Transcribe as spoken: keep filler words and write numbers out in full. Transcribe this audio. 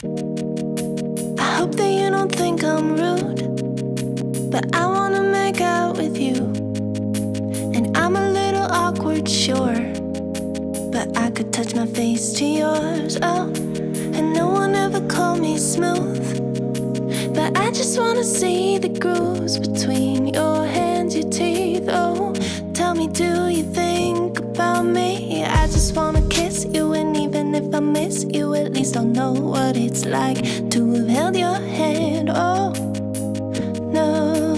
I hope that you don't think I'm rude, but I wanna make out with you. And I'm a little awkward, sure, but I could touch my face to yours. Oh, and no one ever called me smooth, but I just wanna see the grooves between your hands, your teeth. Oh, tell me, do you think about me? I just wanna kiss you, and even if I miss you, at least I'll know what it's like to have held your hand. Oh, no.